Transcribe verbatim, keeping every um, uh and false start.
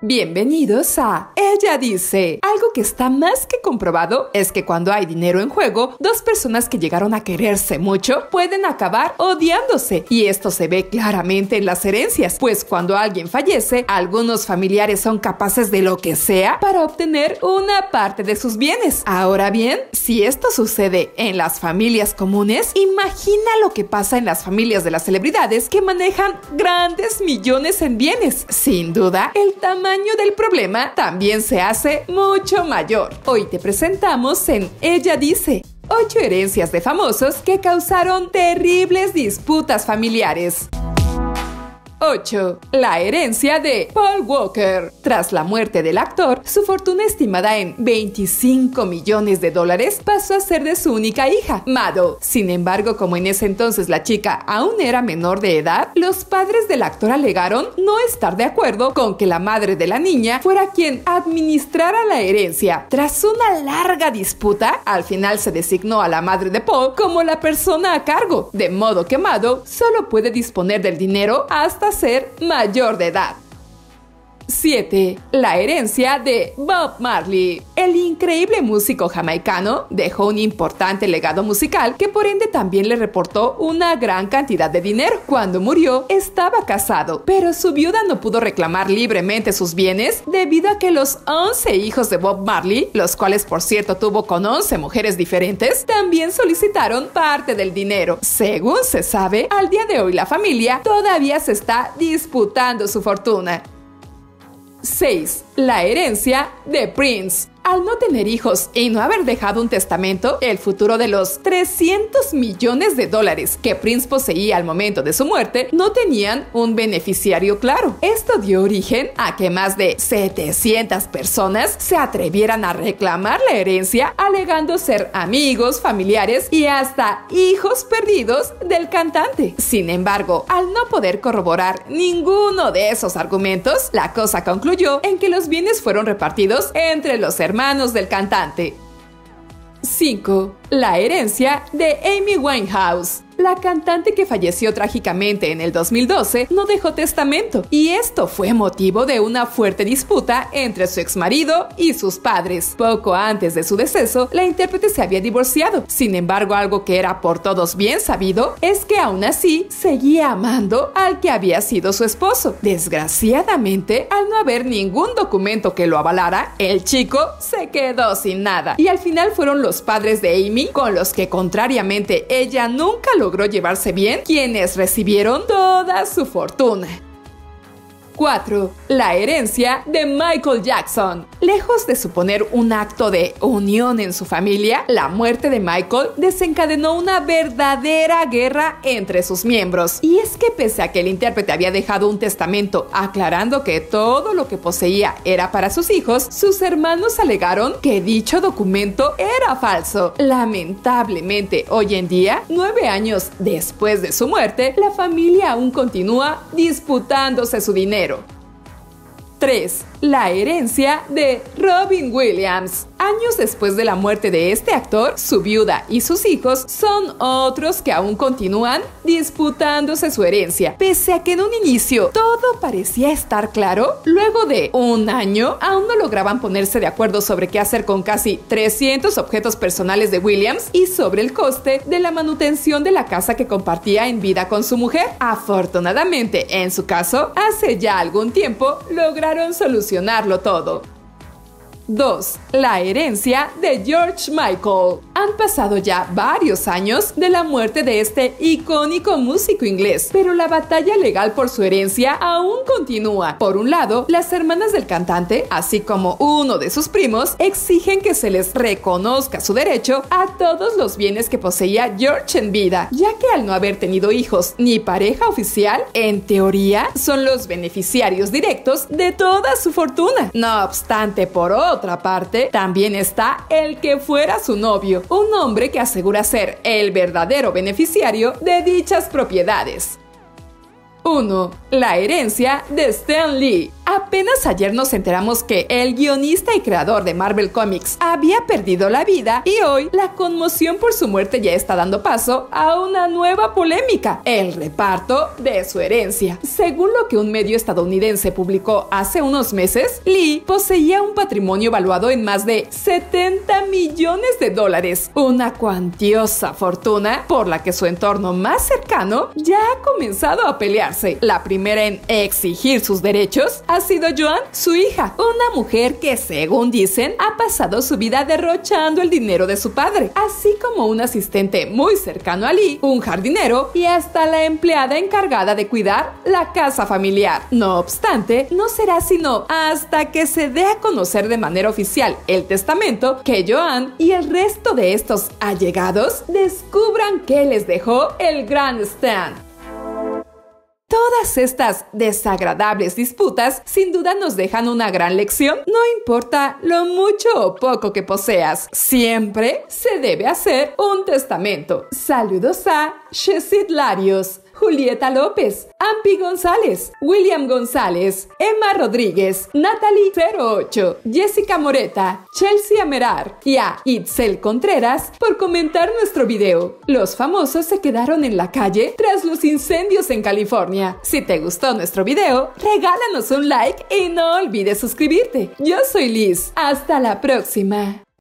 Bienvenidos a Ella Dice. Algo que está más que comprobado es que cuando hay dinero en juego, dos personas que llegaron a quererse mucho pueden acabar odiándose. Y esto se ve claramente en las herencias, pues cuando alguien fallece, algunos familiares son capaces de lo que sea para obtener una parte de sus bienes. Ahora bien, si esto sucede en las familias comunes, imagina lo que pasa en las familias de las celebridades que manejan grandes millones en bienes. Sin duda, el tamaño del problema también se hace mucho mayor. Hoy te presentamos en Ella Dice ocho herencias de famosos que causaron terribles disputas familiares. ocho. La herencia de Paul Walker. Tras la muerte del actor, su fortuna estimada en veinticinco millones de dólares pasó a ser de su única hija, Mado. Sin embargo, como en ese entonces la chica aún era menor de edad, los padres del actor alegaron no estar de acuerdo con que la madre de la niña fuera quien administrara la herencia. Tras una larga disputa, al final se designó a la madre de Paul como la persona a cargo, de modo que Mado solo puede disponer del dinero hasta ser mayor de edad. siete. La herencia de Bob Marley. El increíble músico jamaicano dejó un importante legado musical que por ende también le reportó una gran cantidad de dinero. Cuando murió, estaba casado, pero su viuda no pudo reclamar libremente sus bienes debido a que los once hijos de Bob Marley, los cuales por cierto tuvo con once mujeres diferentes, también solicitaron parte del dinero. Según se sabe, al día de hoy la familia todavía se está disputando su fortuna. seis. La herencia de Prince. Al no tener hijos y no haber dejado un testamento, el futuro de los trescientos millones de dólares que Prince poseía al momento de su muerte no tenían un beneficiario claro. Esto dio origen a que más de setecientas personas se atrevieran a reclamar la herencia, alegando ser amigos, familiares y hasta hijos perdidos del cantante. Sin embargo, al no poder corroborar ninguno de esos argumentos, la cosa concluyó en que los bienes fueron repartidos entre los hermanos del cantante. cinco. La herencia de Amy Winehouse. La cantante que falleció trágicamente en el dos mil doce no dejó testamento, y esto fue motivo de una fuerte disputa entre su exmarido y sus padres. Poco antes de su deceso, la intérprete se había divorciado. Sin embargo, algo que era por todos bien sabido es que aún así seguía amando al que había sido su esposo. Desgraciadamente, al no haber ningún documento que lo avalara, el chico se quedó sin nada. Y al final fueron los padres de Amy, con los que contrariamente ella nunca logró llevarse bien, quienes recibieron toda su fortuna. cuatro. La herencia de Michael Jackson. Lejos de suponer un acto de unión en su familia, la muerte de Michael desencadenó una verdadera guerra entre sus miembros. Y es que pese a que el intérprete había dejado un testamento aclarando que todo lo que poseía era para sus hijos, sus hermanos alegaron que dicho documento era falso. Lamentablemente, hoy en día, nueve años después de su muerte, la familia aún continúa disputándose su dinero. tres. La herencia de Robin Williams. Años después de la muerte de este actor, su viuda y sus hijos son otros que aún continúan disputándose su herencia. Pese a que en un inicio todo parecía estar claro, luego de un año aún no lograban ponerse de acuerdo sobre qué hacer con casi trescientos objetos personales de Williams y sobre el coste de la manutención de la casa que compartía en vida con su mujer. Afortunadamente, en su caso, hace ya algún tiempo lograron solucionarlo todo. dos. La herencia de George Michael. Han pasado ya varios años de la muerte de este icónico músico inglés, pero la batalla legal por su herencia aún continúa. Por un lado, las hermanas del cantante, así como uno de sus primos, exigen que se les reconozca su derecho a todos los bienes que poseía George en vida, ya que al no haber tenido hijos ni pareja oficial, en teoría son los beneficiarios directos de toda su fortuna. No obstante, por otra parte, también está el que fuera su novio, un hombre que asegura ser el verdadero beneficiario de dichas propiedades. uno. La herencia de Stan Lee. Apenas ayer nos enteramos que el guionista y creador de Marvel Comics había perdido la vida y hoy la conmoción por su muerte ya está dando paso a una nueva polémica, el reparto de su herencia. Según lo que un medio estadounidense publicó hace unos meses, Lee poseía un patrimonio valuado en más de setenta millones de dólares, una cuantiosa fortuna por la que su entorno más cercano ya ha comenzado a pelearse. La primera en exigir sus derechos ha sido Joan, su hija, una mujer que, según dicen, ha pasado su vida derrochando el dinero de su padre, así como un asistente muy cercano a Lee, un jardinero y hasta la empleada encargada de cuidar la casa familiar. No obstante, no será sino hasta que se dé a conocer de manera oficial el testamento que Joan y el resto de estos allegados descubran qué les dejó el gran Stan. Todas estas desagradables disputas sin duda nos dejan una gran lección. No importa lo mucho o poco que poseas, siempre se debe hacer un testamento. Saludos a Shesid Larios, Julieta López, Ampi González, William González, Emma Rodríguez, Natalie cero ocho, Jessica Moreta, Chelsea Amerar y a Itzel Contreras por comentar nuestro video. Los famosos se quedaron en la calle tras los incendios en California. Si te gustó nuestro video, regálanos un like y no olvides suscribirte. Yo soy Liz. Hasta la próxima.